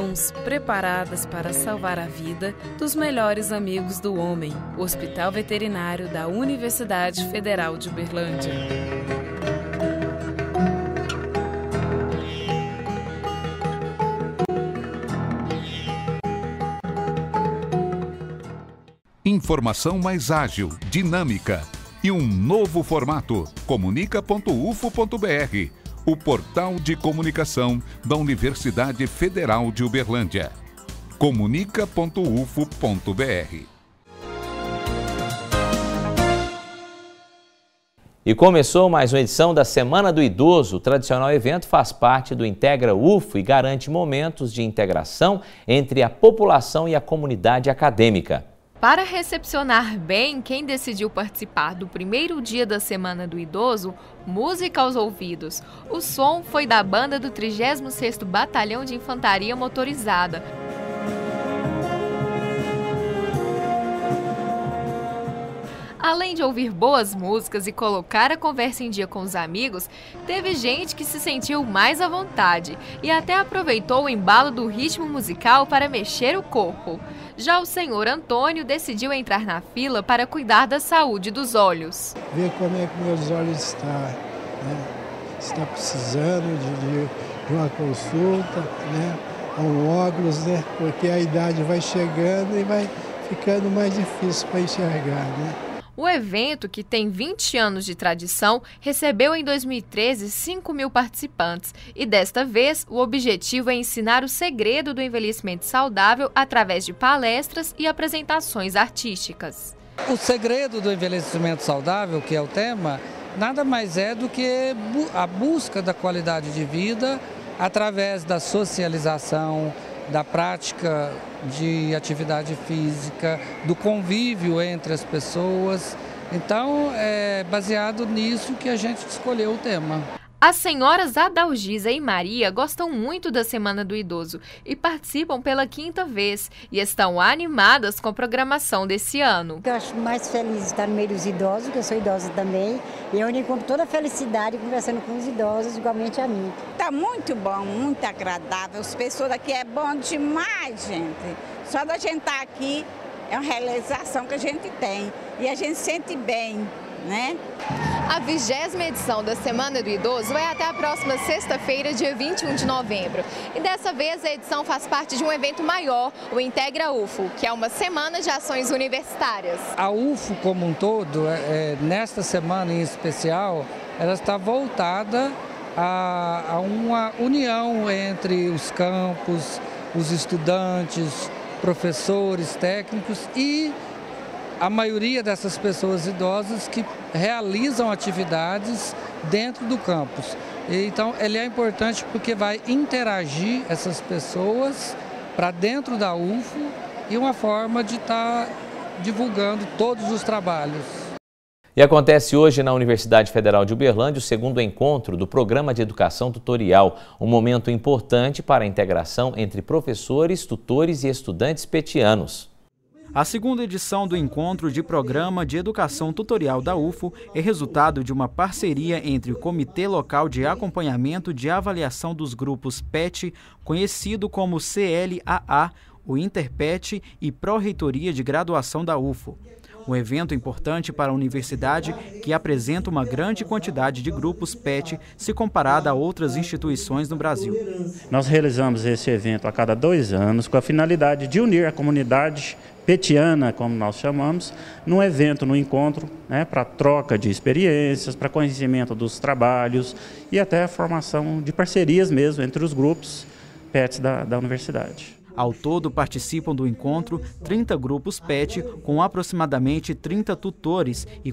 mãos preparadas para salvar a vida dos melhores amigos do homem, o Hospital Veterinário da Universidade Federal de Uberlândia. Informação mais ágil, dinâmica e um novo formato. Comunica.ufo.br, o portal de comunicação da Universidade Federal de Uberlândia. Comunica.ufo.br. E começou mais uma edição da Semana do Idoso. O tradicional evento faz parte do Integra UFO e garante momentos de integração entre a população e a comunidade acadêmica. Para recepcionar bem quem decidiu participar do primeiro dia da Semana do Idoso, música aos ouvidos. O som foi da banda do 36º Batalhão de Infantaria Motorizada. Além de ouvir boas músicas e colocar a conversa em dia com os amigos, teve gente que se sentiu mais à vontade e até aproveitou o embalo do ritmo musical para mexer o corpo. Já o senhor Antônio decidiu entrar na fila para cuidar da saúde dos olhos. Ver como é que meus olhos estão, né? Está precisando de uma consulta, né? Um óculos, né? Porque a idade vai chegando e vai ficando mais difícil para enxergar, né? O evento, que tem 20 anos de tradição, recebeu em 2013 5.000 participantes e desta vez o objetivo é ensinar o segredo do envelhecimento saudável através de palestras e apresentações artísticas. O segredo do envelhecimento saudável, que é o tema, nada mais é do que a busca da qualidade de vida através da socialização, da prática de atividade física, do convívio entre as pessoas. Então, é baseado nisso que a gente escolheu o tema. As senhoras Adalgisa e Maria gostam muito da Semana do Idoso e participam pela 5ª vez e estão animadas com a programação desse ano. Eu acho mais feliz estar no meio dos idosos, que eu sou idosa também, e eu encontro toda a felicidade conversando com os idosos, igualmente a mim. Está muito bom, muito agradável, as pessoas aqui é bom demais, gente. Só da gente estar aqui é uma realização que a gente tem e a gente sente bem, né? A 20ª edição da Semana do Idoso é até a próxima sexta-feira, dia 21 de novembro. E dessa vez a edição faz parte de um evento maior, o Integra UFO, que é uma semana de ações universitárias. A UFO como um todo, nesta semana em especial, ela está voltada a uma união entre os campos, os estudantes, professores, técnicos e a maioria dessas pessoas idosas que realizam atividades dentro do campus. Então, ele é importante porque vai interagir essas pessoas para dentro da UFO e uma forma de estar divulgando todos os trabalhos. E acontece hoje na Universidade Federal de Uberlândia o 2º encontro do Programa de Educação Tutorial, um momento importante para a integração entre professores, tutores e estudantes petianos. A 2ª edição do Encontro de Programa de Educação Tutorial da UFO é resultado de uma parceria entre o Comitê Local de Acompanhamento de Avaliação dos Grupos PET, conhecido como CLAA, o Interpet e Pró-Reitoria de Graduação da UFO. Um evento importante para a universidade que apresenta uma grande quantidade de grupos PET se comparada a outras instituições no Brasil. Nós realizamos esse evento a cada 2 anos com a finalidade de unir a comunidade petiana, como nós chamamos, num evento, num encontro, né, para troca de experiências, para conhecimento dos trabalhos e até a formação de parcerias mesmo entre os grupos PETs da universidade. Ao todo, participam do encontro 30 grupos PET com aproximadamente 30 tutores e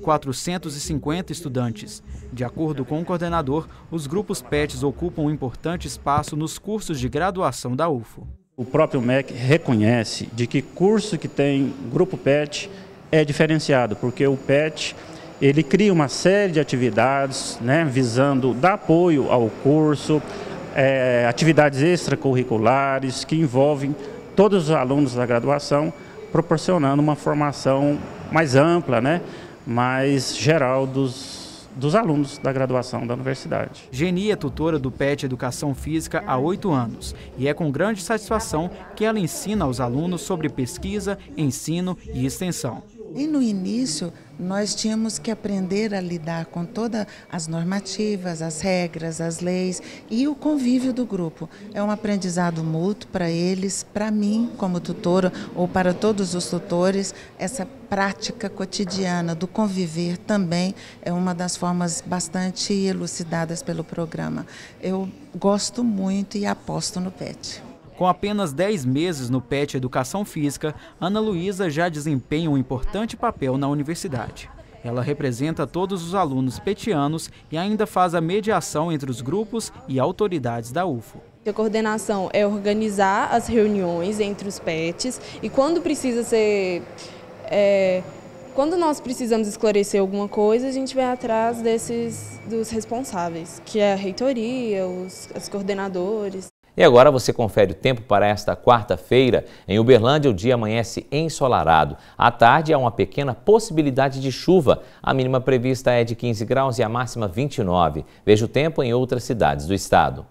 450 estudantes. De acordo com o coordenador, os grupos PETs ocupam um importante espaço nos cursos de graduação da UFO. O próprio MEC reconhece de que curso que tem grupo PET é diferenciado, porque o PET ele cria uma série de atividades, né, visando dar apoio ao curso, atividades extracurriculares que envolvem todos os alunos da graduação, proporcionando uma formação mais ampla, né, mais geral dos dos alunos da graduação da universidade. Geni é tutora do PET Educação Física há 8 anos e é com grande satisfação que ela ensina aos alunos sobre pesquisa, ensino e extensão. E no início, nós tínhamos que aprender a lidar com todas as normativas, as regras, as leis e o convívio do grupo. É um aprendizado mútuo para eles, para mim como tutora ou para todos os tutores. Essa prática cotidiana do conviver também é uma das formas bastante elucidadas pelo programa. Eu gosto muito e aposto no PET. Com apenas 10 meses no PET Educação Física, Ana Luísa já desempenha um importante papel na universidade. Ela representa todos os alunos petianos e ainda faz a mediação entre os grupos e autoridades da UFO. A coordenação é organizar as reuniões entre os PETs e quando precisa ser... Quando nós precisamos esclarecer alguma coisa, a gente vai atrás dos responsáveis, que é a reitoria, os coordenadores. E agora você confere o tempo para esta quarta-feira. Em Uberlândia, o dia amanhece ensolarado. À tarde, há uma pequena possibilidade de chuva. A mínima prevista é de 15 graus e a máxima 29. Veja o tempo em outras cidades do estado.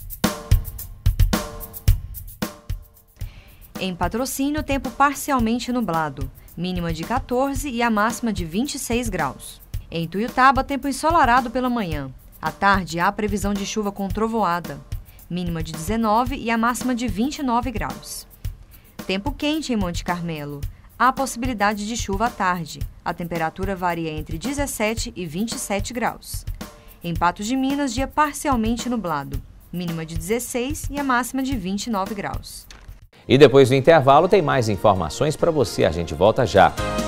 Em Patrocínio, tempo parcialmente nublado. Mínima de 14 e a máxima de 26 graus. Em Tuiutaba, tempo ensolarado pela manhã. À tarde, há previsão de chuva com trovoada. Mínima de 19 e a máxima de 29 graus. Tempo quente em Monte Carmelo. Há possibilidade de chuva à tarde. A temperatura varia entre 17 e 27 graus. Em Patos de Minas, dia parcialmente nublado. Mínima de 16 e a máxima de 29 graus. E depois do intervalo tem mais informações para você. A gente volta já.